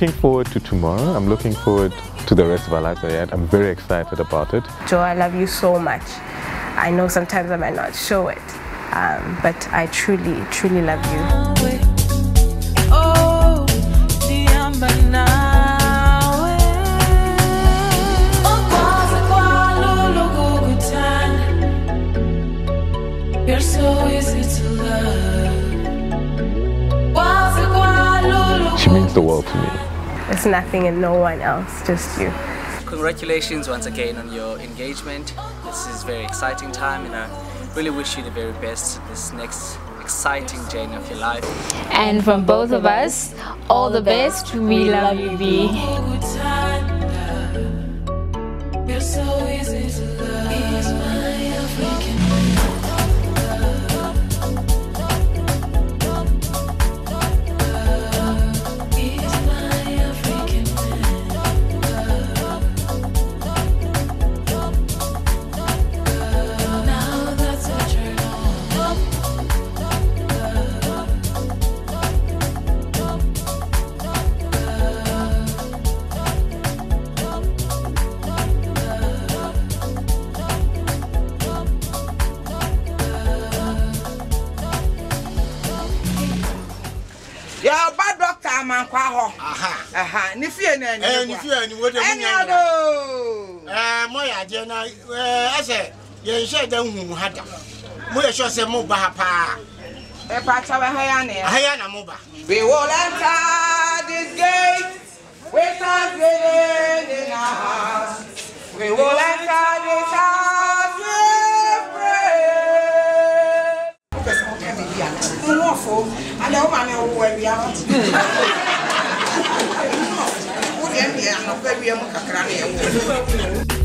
looking forward to tomorrow. I'm looking forward to the rest of our lives ahead. I'm very excited about it. Joel, I love you so much. I know sometimes I might not show it, but I truly, truly love you. You're so easy to love. She means the world to me. It's nothing and no one else, just you. Congratulations once again on your engagement. This is a very exciting time, and I really wish you the very best this next exciting journey of your life. And from both of us, all the best. We love you, B. You're so easy to love. He's my African. Nifie na ni. Nifie ni wo de munya. Moya je na ase ye hye da hu hada. Mo ye sure se mo ba pa. Pa cha we haya na. Haya na mo ba. We will enter this gate with thanksgiving in our hearts. We will enter this house with praise. And the woman who will be out.